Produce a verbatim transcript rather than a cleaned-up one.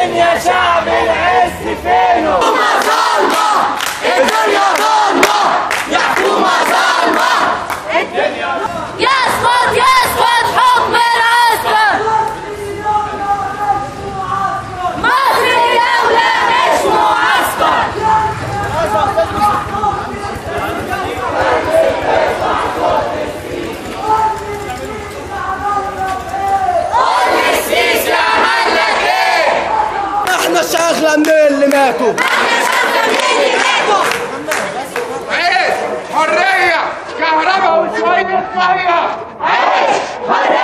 فين يا شعب العز فينه؟ حكومة ظالمة، الدنيا ظالمة، يا حكومة ظالمة الدنيا. يسقط يسقط حكم العسكر. مصر دولة مش معسكر. قول لي السيسي عمل لك ايه؟ احنا شغلة من اللي ماتوا. احنا شغلة من اللي ماتوا. عيش حرية كهرباء وشوية مية. عيش حرية